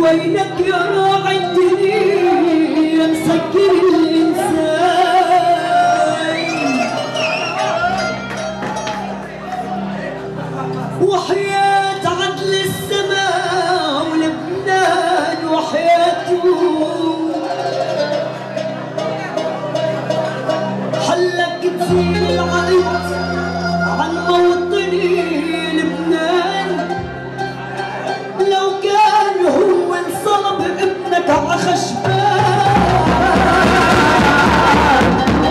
وينك يا راعي الدنيا مسكر الإنسان، وحياة عدل السماء ولبنان وحياته حلك تزيل العقد عن موطني لبنان. لو كان هو انصلب ابنك عخشبان،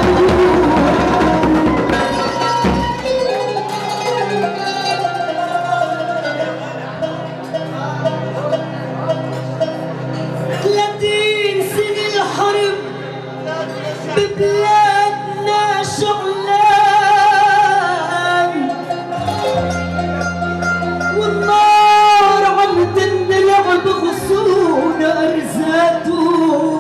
ببلادنا شغلان والنار عم تندلع بغصون أرزاته،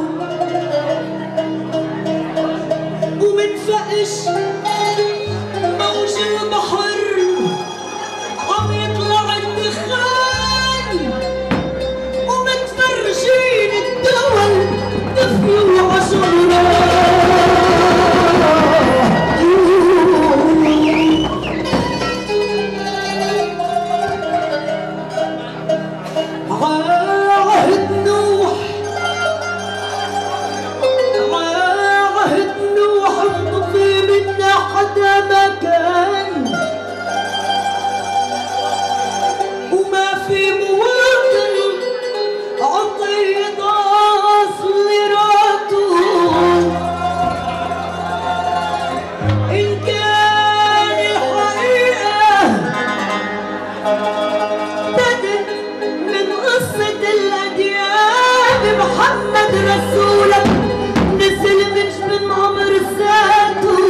ومنفقش موج البحر عم يطلع الدخان، ومتفرجين الدول دفي وعشرات. محمد رسولك نزل مش من عمر ذاته،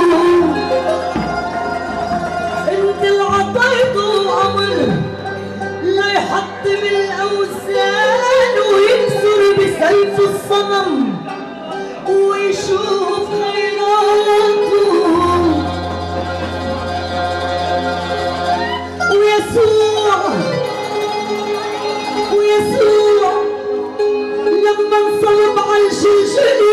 انت اللي عطيته امر لا يحطم الاوثان ويكسر بسيف الصنم ويشوف خيراته. ويسوع لما انصلب على الجلجل